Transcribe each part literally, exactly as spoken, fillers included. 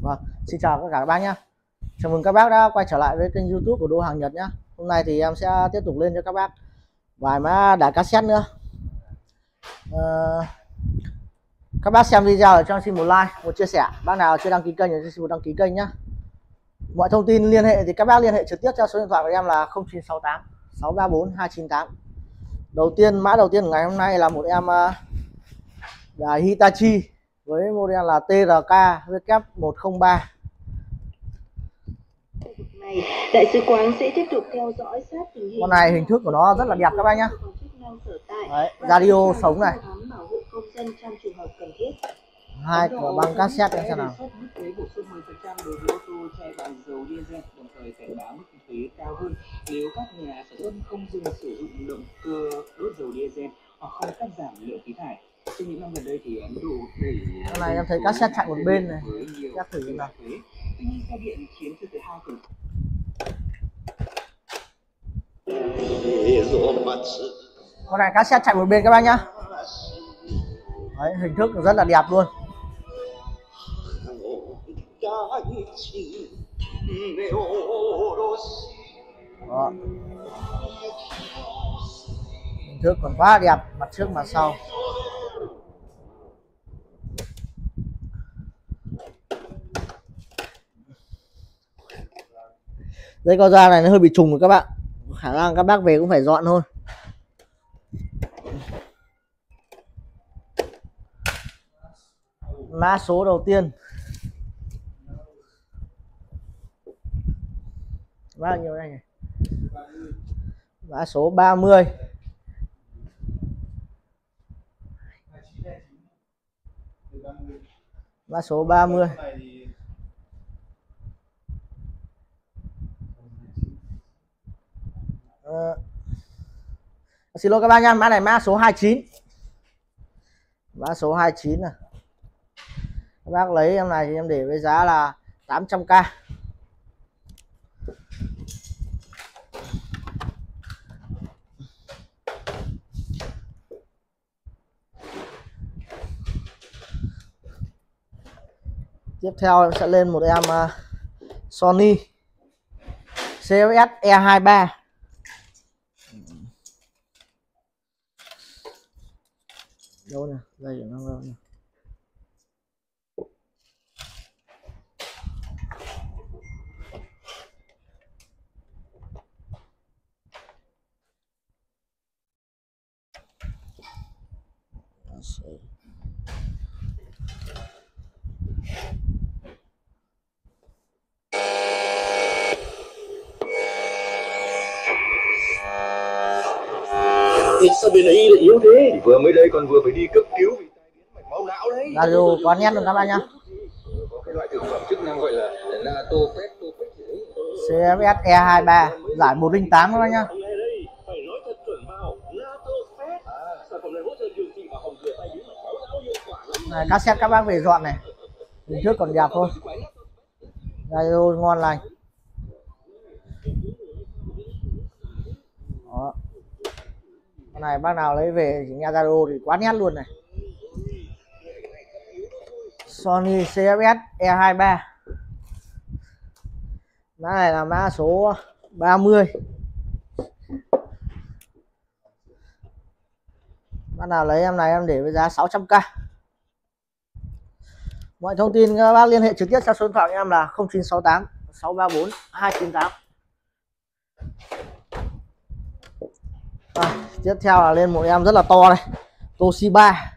Vâng, xin chào tất cả các bác nhé. Chào mừng các bác đã quay trở lại với kênh YouTube của Đô Hàng Nhật nhé. Hôm nay thì em sẽ tiếp tục lên cho các bác vài mã đài cassette nữa. À, các bác xem video cho xin một like, một chia sẻ. Bác nào chưa đăng ký kênh thì xin một đăng ký kênh nhé. Mọi thông tin liên hệ thì các bác liên hệ trực tiếp cho số điện thoại của em là không chín sáu tám sáu ba bốn hai chín tám. Đầu tiên, mã đầu tiên của ngày hôm nay là một em đài Hitachi với model là T R K W một không ba. Đại sứ quán sẽ tiếp tục theo dõi sát tình hình. Con này hình thức của nó rất là đẹp các bác nhá. Đấy, radio sống này. Hai cửa băng cassette em xem nào. Bổ sung mười phần trăm đối với ô tô chạy bằng dầu diesel, đồng thời cảnh báo mức thuế cao hơn nếu các nhà sản xuất không dừng sử dụng động cơ đốt dầu diesel hoặc không cắt giảm lượng khí thải. Trong những năm gần đây thì Ấn Độ đẩy con này em thấy cassette chạy một bên này. Chắc thử thế nào. Tuy nhiên xe điện chiếm chưa tới hai phần. Con này cassette chạy một bên các bác nhá. Đấy, hình thức rất là đẹp luôn. Đó. Hình thức còn quá đẹp, mặt trước mặt sau. Dây co ra này nó hơi bị trùng rồi các bạn, khả năng các bác về cũng phải dọn thôi. Mã số đầu tiên bao nhiêu đây nhỉ? Mã số ba mươi. Mã số ba mươi. Ờ. Xin lỗi các bác nhá, mã này mã số hai mươi chín. Mã số hai mươi chín này. Các bác lấy em này thì em để với giá là tám trăm k. Tiếp theo em sẽ lên một em uh, Sony C F S E hai ba. Đâu nè, đây là nó đâu nè. Sao bên ấy lại yếu thế? Vừa mới đây còn vừa phải đi cấp cứu vì tai biến mạch máu não đấy. Radio quá nét luôn các bạn nhá. Có cái loại thực phẩm chức năng gọi là Natopet, C F S E hai ba giải một không tám các bạn nhá. Phải nói thật chuẩn vào Natopet. Sản phẩm này hỗ trợ điều trị và phòng ngừa tai biến mạch máu não hiệu quả lắm. Này, cassette các bác về dọn này. Hình thức còn đẹp thôi. Radio ngon lành. Đó. Con này bác nào lấy về thì nghe radio thì quá nét luôn này. Sony C F S E hai ba. Mã này là mã số ba mươi. Bác nào lấy em này em để với giá sáu trăm k. Mọi thông tin các bác liên hệ trực tiếp theo số điện thoại của em là không chín sáu tám sáu ba bốn hai chín tám. À, tiếp theo là lên một em rất là to này, Toshiba.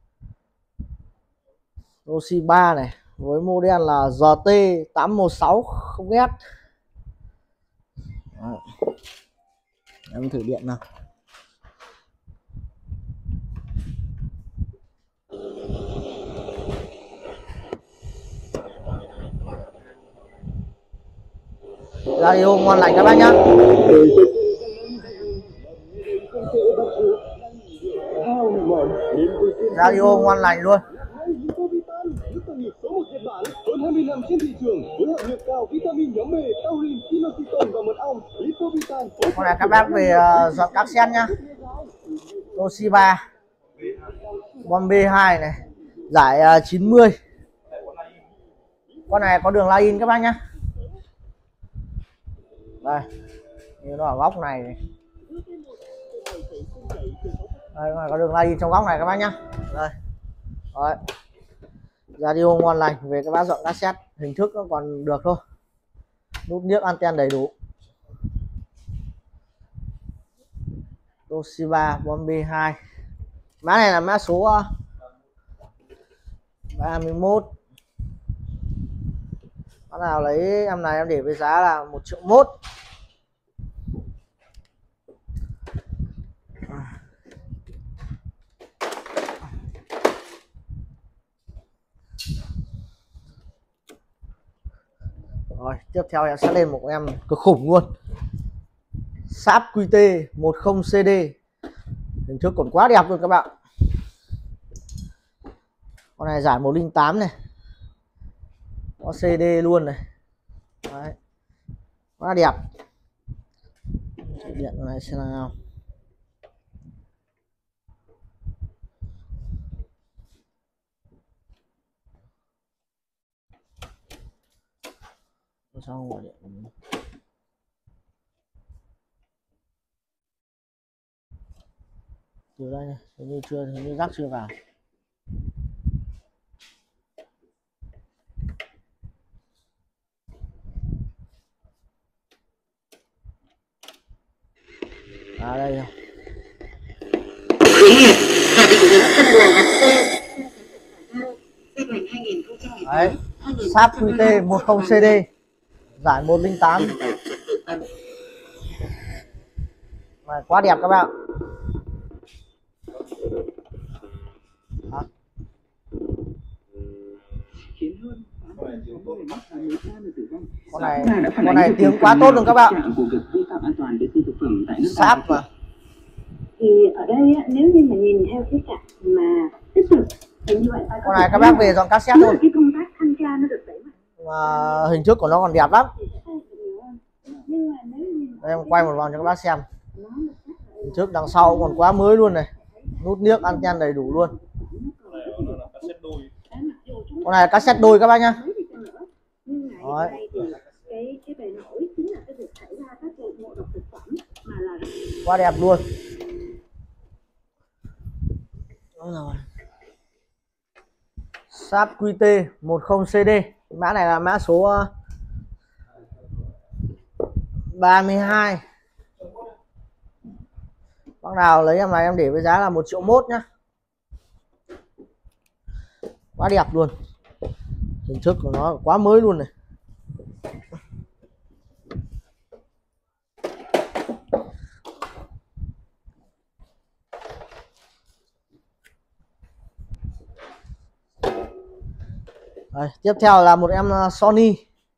Toshiba này với model là G T tám một sáu không S. Em thử điện nào. Radio ngon lành các bác nhá. Radio ngon lành luôn. Con này các bác về uh, dọn các sen nhá. Toshiba Bombay hai này, giải uh, chín mươi. Con này có đường line-in các bác nhá. Đây, như nó ở góc này, này. Đây, có đường line-in trong góc này các bác nhá. Đây. Rồi. Radio ngon lành, về các bác dọn cassette, hình thức nó còn được thôi. Nút niếc anten đầy đủ. Toshiba Bombay hai. Mã này là mã số ba mươi mốt. Mã nào lấy em này em để với giá là một triệu mốt. Rồi, tiếp theo em sẽ lên một em cực khủng luôn. Sharp quy tê mười xê đê. Hình thức còn quá đẹp luôn các bạn. Con này giải một không tám này. Có xê đê luôn này. Đấy. Quá đẹp. Chạy điện này xem nào. Sao không gọi điện? Từ đây này, hình như chưa, hình như rác chưa vào. À đây rồi. Đấy, Sharp quy tê mười xê đê, giải một không tám. Này, quá đẹp các bạn. Đó. Con này, con này tiếng quá tốt luôn các bạn. Sharp mà. Thì ở đây nếu như mà nhìn theo cái cạnh mà tích cực thì như vậy phải có. Con này các bác về dọn cassette luôn. Cái công tác thanh tra nó được đẩy mạnh. Mà hình thức của nó còn đẹp lắm. Nhưng mà nếu như đây em quay một vòng cho các bác xem. Hình thức đằng sau còn quá mới luôn này. Nút niếc anten đầy đủ luôn. Con này là cassette đôi các bác nhá. Đấy. Cái cái bề nổi chính là cái việc xảy ra các vụ ngộ độc thực phẩm mà là quá đẹp luôn. Đúng rồi. Sharp quy tê mười xê đê. Mã này là mã số ba mươi hai. Bác nào lấy em này em để với giá là một triệu mốt nhá. Quá đẹp luôn. Hình thức của nó quá mới luôn này. Đây, tiếp theo là một em Sony.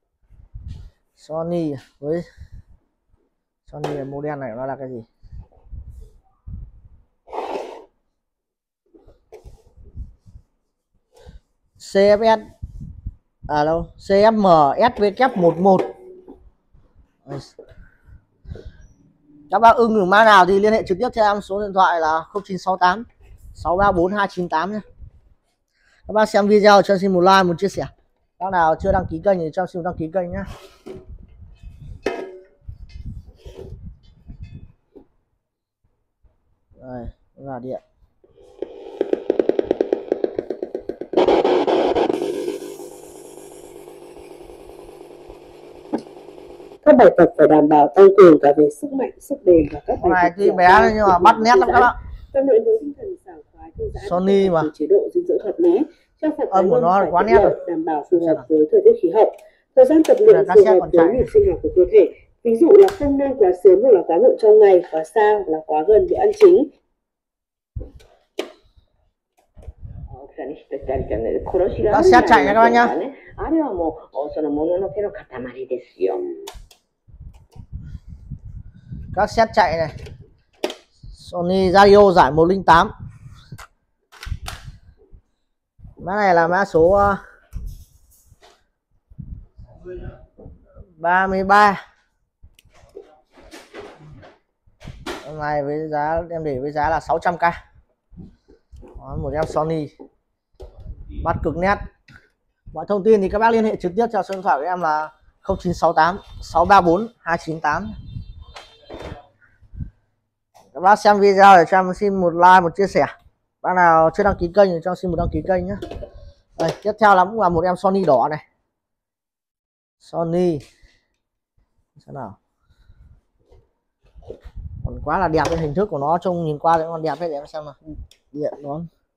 Sony với Sony model này nó là cái gì? xê ép ét à đâu, xê ép em ét vê kép mười một. Các bác ưng được mã nào thì liên hệ trực tiếp cho em, số điện thoại là không chín sáu tám sáu ba bốn hai chín tám nhé. Các bác xem video cho xin một like, một chia sẻ. Các nào chưa đăng ký kênh thì cho xin đăng ký kênh nhé. Đây là điện. Các bài tập phải đảm bảo tăng cường cả về sức mạnh, sức bền và các bài này tuy bé nhưng mà bắt nét lắm các bạn. Cân đối với tinh thần sảng khoái, thư giãn, Sony mà chế độ dinh dưỡng hợp lý, trang phục âm của nó quá nét rồi, đảm bảo phù hợp với thời tiết khí hậu. Thời gian tập luyện phù hợp với nhịp sinh học của cơ thể. Ví dụ là không nên quá sớm hoặc là quá muộn trong ngày, quá xa hoặc là quá gần bữa ăn chính. Các xét chạy nha các bác nhá. Các xét chạy này. Sony radio giải một không tám. Mã này là mã số ba mươi ba. Hôm nay với giá em để với giá là sáu trăm k. Đó, một em Sony bắt cực nét, Mọi thông tin thì các bác liên hệ trực tiếp cho số điện thoại của em là không chín sáu tám sáu ba bốn hai chín tám. Các bác xem video để cho em xin một like, một chia sẻ. Bác nào chưa đăng ký kênh thì cho xin một đăng ký kênh nhé. Đây, tiếp theo là cũng là một em Sony đỏ này. Sony xem nào, còn quá là đẹp, cái hình thức của nó trông nhìn qua thì còn đẹp đấy, để em xem nào. Điện nó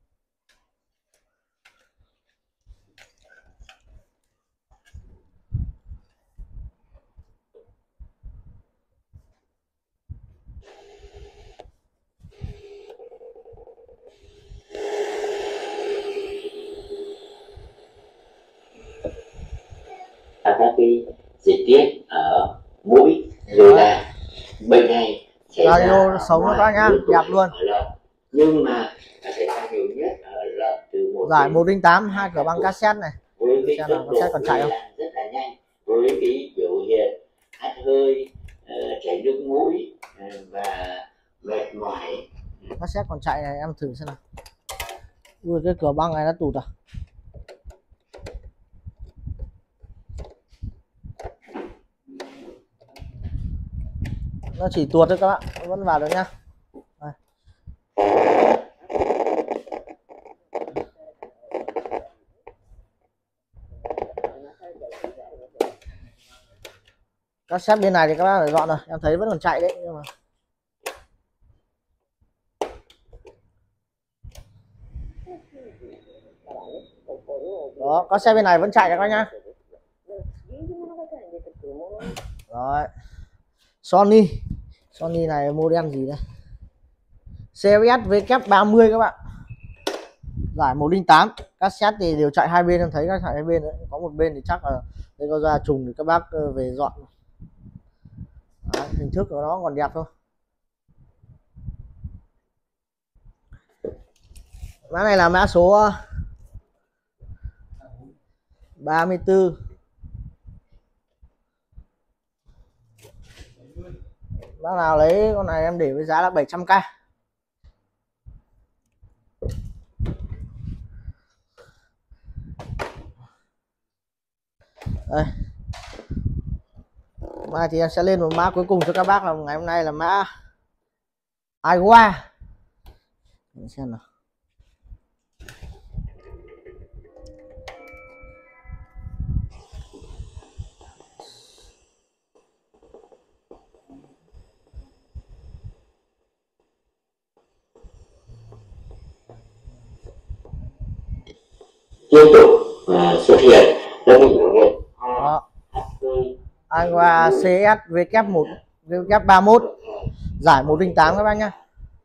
các cái dịch tiết ở mũi rồi là bệnh này xảy ra radio sống các bác nhá, đẹp luôn. Nhưng mà xảy ra nhiều nhất ở lợn từ một giải một không tám, hai cửa băng cassette này. với cái Xem tốc nào, độ cassette còn chạy không? rất là nhanh, với cái biểu hiện hắt hơi, uh, chảy nước mũi uh, và mệt mỏi. Cassette còn chạy này, em thử xem nào. Ui, cái cửa băng này nó tụt à. Nó chỉ tuột thôi các bạn, nó vẫn vào được nhá. Đây. Cassette bên này thì các bác phải dọn rồi, em thấy vẫn còn chạy đấy, nhưng mà đó, cassette bên này vẫn chạy các bác nhá. Rồi, Sony Sony này model gì đây, xê ét W ba mươi các bạn, giải một không tám. Cassette thì đều chạy hai bên, em thấy các chạy hai bên đấy. Có một bên thì chắc là đây có ra trùng thì các bác về dọn. Đấy, hình thức của nó còn đẹp thôi. Mã này là mã số ba mươi tư. Bác nào lấy con này em để với giá là bảy trăm k. Đây. Mai thì em sẽ lên một mã cuối cùng cho các bác, là ngày hôm nay là mã Aiwa. Để xem nào. Tiếp tục uh, xuất hiện các biểu hiện Aiwa xê ét W một W ba mươi mốt, giải một không tám các bác nhá.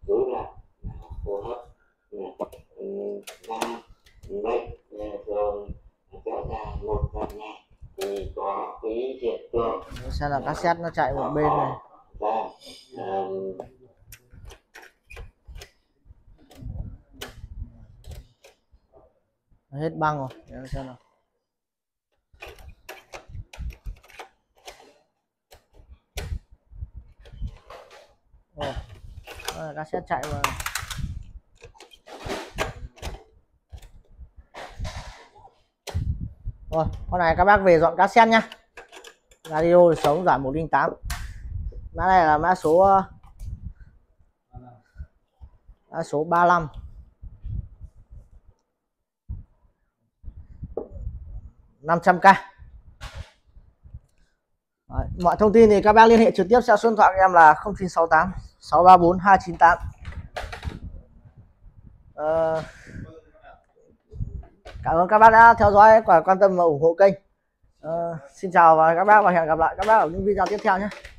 Xem là cassette nó chạy một bên này. Hết băng rồi, để em xem nào. Ồ, à, cassette chạy mà. Rồi, con này các bác về dọn cassette nhá. Radio sống giải một không tám. Mã này là mã số mã số ba mươi lăm. năm trăm k. Đấy, mọi thông tin thì các bác liên hệ trực tiếp theo số điện thoại của em là không chín sáu tám sáu ba bốn hai chín tám. Ờ, cảm ơn các bác đã theo dõi và quan tâm và ủng hộ kênh. Ờ, xin chào và các bác, và hẹn gặp lại các bác ở những video tiếp theo nhé.